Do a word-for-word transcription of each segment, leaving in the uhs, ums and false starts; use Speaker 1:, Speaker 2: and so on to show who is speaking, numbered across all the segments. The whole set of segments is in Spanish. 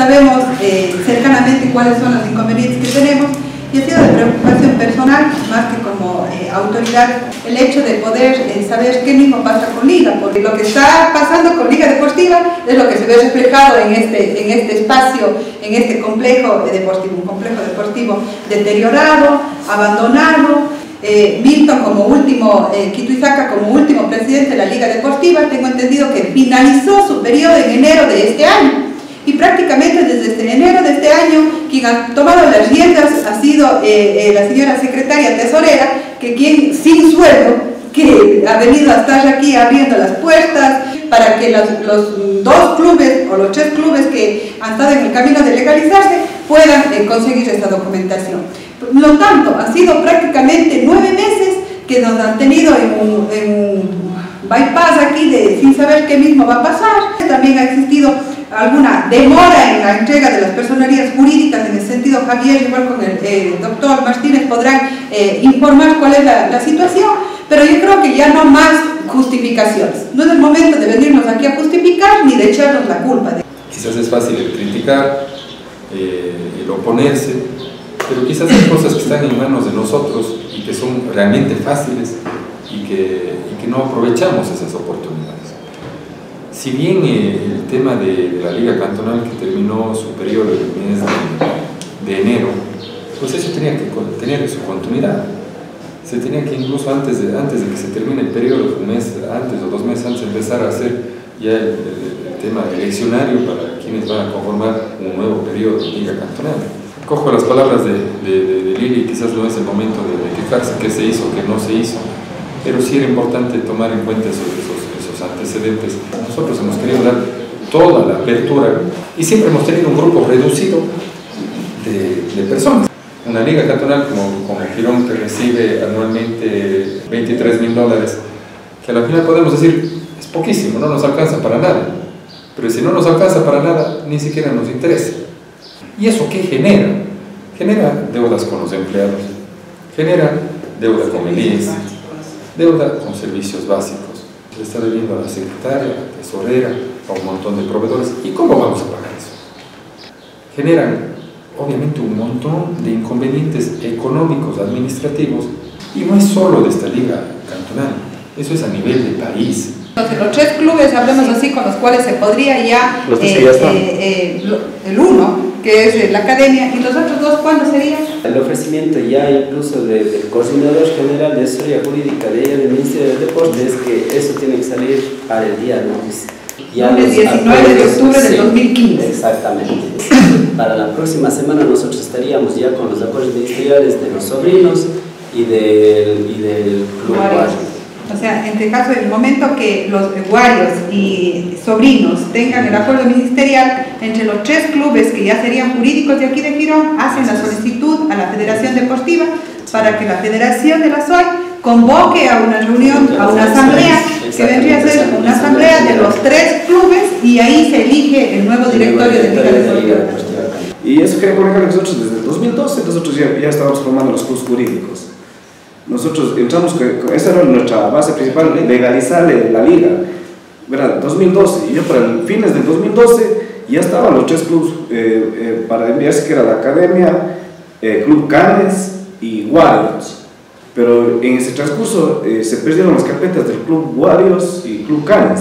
Speaker 1: sabemos eh, cercanamente cuáles son los inconvenientes que tenemos, y ha sido de preocupación personal, más que como eh, autoridad, el hecho de poder eh, saber qué mismo pasa con Liga, porque lo que está pasando con Liga Deportiva es lo que se ve reflejado en este, en este espacio, en este complejo deportivo, un complejo deportivo deteriorado, abandonado. Eh, Milton como último, eh, Quito Isaka como último presidente de la Liga Deportiva, tengo entendido que finalizó su periodo en enero de este año. Y prácticamente desde este enero de este año, quien ha tomado las riendas ha sido eh, eh, la señora secretaria tesorera, que quien sin sueldo, que ha venido a estar aquí abriendo las puertas para que los, los dos clubes o los tres clubes que han estado en el camino de legalizarse puedan eh, conseguir esta documentación. Por lo tanto, han sido prácticamente nueve meses que nos han tenido en un, en un bypass aquí de, sin saber qué mismo va a pasar. También ha existido alguna demora en la entrega de las personerías jurídicas. En el sentido, Javier, igual con el eh, doctor Martínez, podrán eh, informar cuál es la, la situación, pero yo creo que ya no más justificaciones. No es el momento de venirnos aquí a justificar ni de echarnos la culpa.
Speaker 2: Quizás es fácil el criticar, eh, el oponerse, pero quizás hay cosas que están en manos de nosotros y que son realmente fáciles y que, y que no aprovechamos esas oportunidades. Si bien eh, el tema de, de la Liga Cantonal, que terminó su periodo el mes de, de enero, pues eso tenía que tener su continuidad. Se tenía que incluso antes de, antes de que se termine el periodo, un mes antes o dos meses antes, empezar a hacer ya el, el, el tema eleccionario para quienes van a conformar un nuevo periodo de Liga Cantonal. Cojo las palabras de, de, de, de Lili, quizás no es el momento de, de quejarse qué se hizo, qué no se hizo, pero sí era importante tomar en cuenta esos, esos, esos antecedentes. Nosotros hemos querido dar toda la apertura y siempre hemos tenido un grupo reducido de, de personas. Una liga cantonal como, como Girón, que recibe anualmente veintitrés mil dólares, que al final podemos decir es poquísimo, no nos alcanza para nada, pero si no nos alcanza para nada, ni siquiera nos interesa. ¿Y eso qué genera? Genera deudas con los empleados, genera deuda con el I E S, deuda con servicios básicos. Se está debiendo a la secretaria, a la tesorera, a un montón de proveedores. ¿Y cómo vamos a pagar eso? Generan obviamente un montón de inconvenientes económicos, administrativos, y no es solo de esta liga cantonal, eso es a nivel de país.
Speaker 1: Entonces, los tres clubes, hablemos así, con los cuales se podría ya,
Speaker 3: los
Speaker 1: eh,
Speaker 3: ya están.
Speaker 1: Eh, eh, el uno, que es la academia, y los otros dos, ¿cuándo serían?
Speaker 3: El ofrecimiento ya incluso de, del coordinador general de asesoría jurídica de ella, del Ministerio de Deportes, es que eso tiene que salir para el día lunes. Ya
Speaker 1: el diecinueve de octubre del dos mil quince.
Speaker 3: Exactamente. Para la próxima semana nosotros estaríamos ya con los acuerdos ministeriales de los sobrinos y del, y del Club Guario.
Speaker 1: O sea, en este caso, en el momento que los guarios y sobrinos tengan el acuerdo ministerial entre los tres clubes que ya serían jurídicos de aquí de Girón, hacen la solicitud a la Federación Deportiva para que la Federación de la S O I convoque a una reunión, a una asamblea, que vendría a ser una asamblea de los tres clubes, y ahí se elige el nuevo directorio de Liga Deportiva.
Speaker 4: Y eso quería comunicar que nosotros desde el dos mil doce, nosotros ya, ya estábamos formando los clubes jurídicos. Nosotros entramos, esa era nuestra base principal, legalizar la liga, ¿verdad? dos mil doce, y yo para el fines del dos mil doce ya estaban los tres clubes eh, eh, para enviarse, que era la Academia, eh, Club Canes y Warriors. Pero en ese transcurso eh, se perdieron las carpetas del Club Warriors y Club Canes.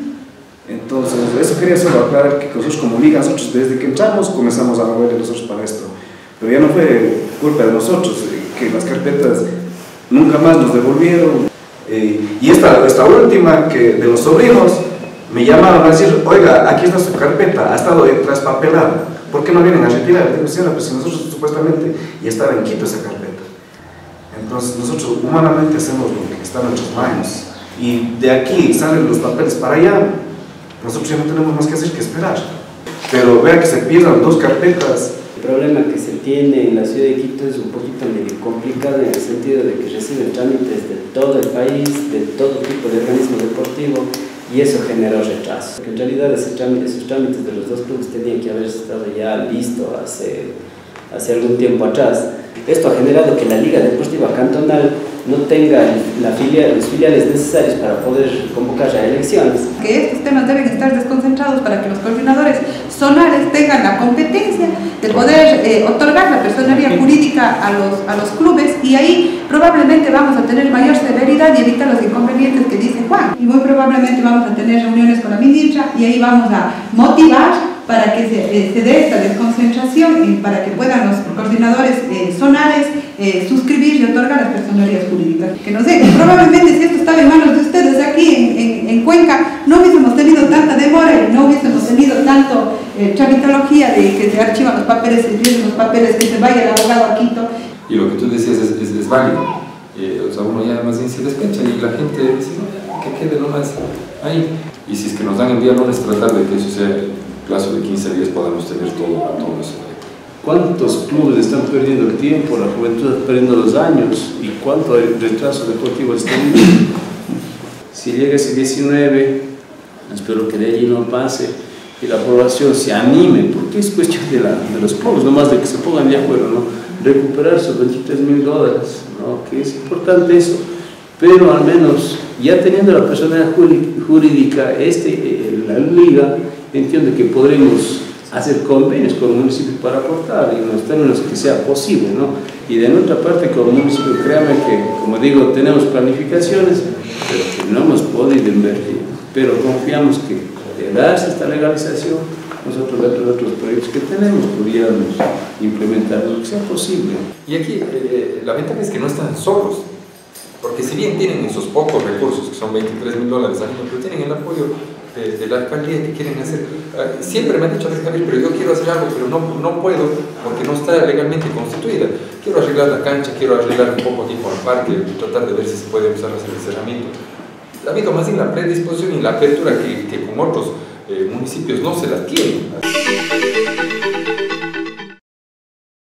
Speaker 4: Entonces, eso quería solo aclarar, que nosotros como liga, nosotros desde que entramos comenzamos a mover de nosotros para esto. Pero ya no fue culpa de nosotros, eh, que las carpetas nunca más nos devolvieron. Eh, y esta, esta última, que de los sobrinos, me llamaron a decir, oiga, aquí está su carpeta, ha estado traspapelada, ¿por qué no vienen a retirar? Digo, señora, pues si nosotros supuestamente ya estaba en Quito esa carpeta. Entonces nosotros humanamente hacemos lo que está en nuestras manos, y de aquí salen los papeles para allá, nosotros ya no tenemos más que hacer que esperar. Pero vea que se pierdan dos carpetas.
Speaker 3: El problema que se tiene en la ciudad de Quito es un poquito medio complicado, en el sentido de que reciben trámites de todo el país, de todo tipo de organismo deportivo, y eso generó retraso. En realidad ese trámite, esos trámites de los dos clubes tenían que haber estado ya listos hace hace algún tiempo atrás. Esto ha generado que la Liga Deportiva Cantonal no tenga la filial, los filiales necesarios para poder convocar a elecciones.
Speaker 1: Que estos temas deben estar desconcentrados para que los coordinadores zonales tengan la competencia de poder eh, otorgar la personería jurídica a los, a los clubes, y ahí probablemente vamos a tener mayor severidad y evitar los inconvenientes que dice Juan. Y muy probablemente vamos a tener reuniones con la ministra y ahí vamos a motivar para que se, eh, se dé esta desconcentración y para que puedan los coordinadores eh, zonales eh, suscribir y otorgar las personerías jurídicas. Que no sé, probablemente si esto estaba en manos de ustedes aquí en, en, en Cuenca, no hubiésemos tenido tanta demora y no hubiésemos tenido tanto eh, tramitología de que se archivan los papeles, se escriben los papeles, que se vaya el abogado a Quito.
Speaker 2: Y lo que tú decías es, es, es válido. Eh, o sea, uno ya más bien se despecha y la gente dice, no, que quede nomás ahí. Y si es que nos dan el día lunes, tratar de que eso sea plazo de quince días podamos tener todo, todo eso.
Speaker 5: ¿Cuántos clubes están perdiendo el tiempo, la juventud está perdiendo los años y cuánto retraso deportivo está viviendo? Si llega ese diecinueve, espero que de allí no pase y la población se anime, porque es cuestión de, la, de los clubes, no más de que se pongan de acuerdo, ¿no? Recuperar sus veintitrés mil dólares, ¿no? Que es importante eso, pero al menos ya teniendo la personalidad jurídica, este, eh, la liga, entiendo que podremos hacer convenios con el municipio para aportar en los términos que sea posible, ¿no? Y de nuestra parte, como municipio, créame que, como digo, tenemos planificaciones, pero que no hemos podido invertir. Pero confiamos que de darse esta legalización, nosotros dentro de otros proyectos que tenemos, pudiéramos implementar lo que sea posible.
Speaker 2: Y aquí eh, la ventaja es que no están solos, porque si bien tienen esos pocos recursos, que son veintitrés mil dólares al año, pero tienen el apoyo de, de la alcaldía que quieren hacer. Uh, siempre me han dicho, Javier, pero yo quiero hacer algo, pero no, no puedo porque no está legalmente constituida. Quiero arreglar la cancha, quiero arreglar un poco aquí con el parque, tratar de ver si se puede empezar a hacer el cerramiento. Ha habido más bien la predisposición y la apertura que, que con otros eh, municipios no se la tienen.